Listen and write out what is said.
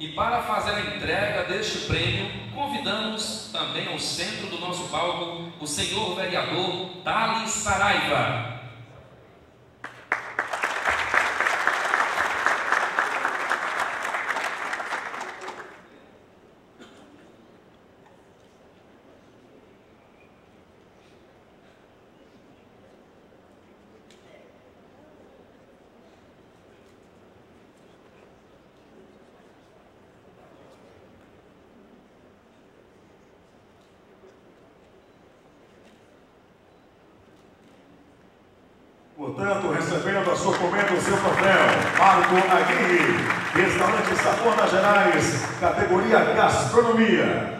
E para fazer a entrega deste prêmio, convidamos também ao centro do nosso palco o senhor vereador Thales Saraiva. Portanto, recebendo a sua comenda, o seu troféu, Marco Aguirre, Restaurante Sapona Gerais, categoria Gastronomia.